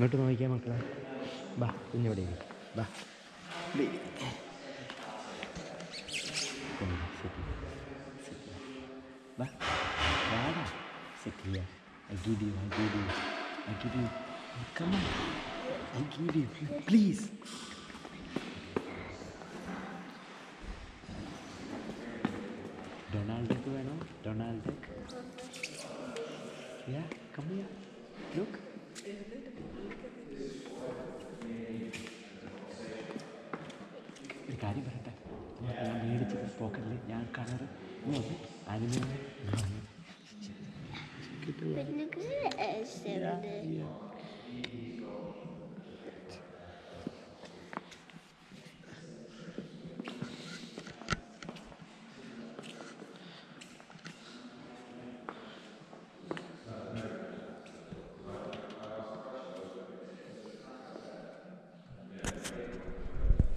ഇങ്ങോട്ട് നോക്കിയാൽ മക്കളെ. ബാ കുഞ്ഞിവിടെ ബാ. ബാ വാടാ. Sit here. I give you. Come on. I give you. Please. Donald Duck വേണോ? Donald Duck. Yeah, come here. Look. ഒരു കാര്യം പറയട്ടെ. ഞാൻ മേടിച്ചത് പോക്കറ്റിൽ ഞാൻ കളറ് അനിമൽ കിട്ടുമോ?